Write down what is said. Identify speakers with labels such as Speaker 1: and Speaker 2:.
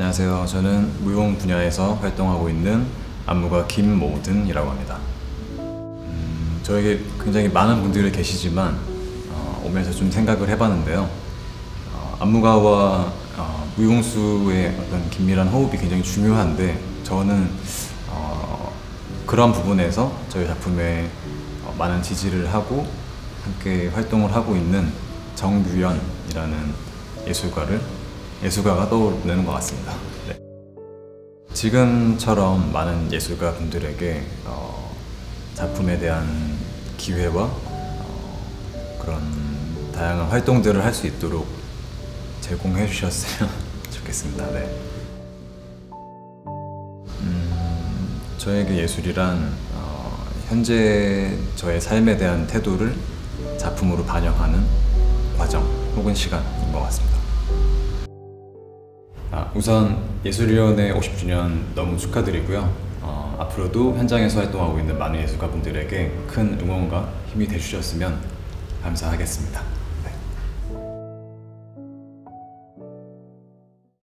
Speaker 1: 안녕하세요. 저는 무용 분야에서 활동하고 있는 안무가 김모든이라고 합니다. 저에게 굉장히 많은 분들이 계시지만 오면서 좀 생각을 해봤는데요. 안무가와 무용수의 어떤 긴밀한 호흡이 굉장히 중요한데, 저는 그런 부분에서 저희 작품에 많은 지지를 하고 함께 활동을 하고 있는 정유연이라는 예술가가 떠오르는 것 같습니다. 네. 지금처럼 많은 예술가 분들에게 작품에 대한 기회와 그런 다양한 활동들을 할 수 있도록 제공해 주셨으면 좋겠습니다. 네. 저에게 예술이란 현재 저의 삶에 대한 태도를 작품으로 반영하는 과정 혹은 시간인 것 같습니다. 우선 예술위원회 50주년 너무 축하드리고요. 앞으로도 현장에서 활동하고 있는 많은 예술가분들에게 큰 응원과 힘이 되주셨으면 감사하겠습니다.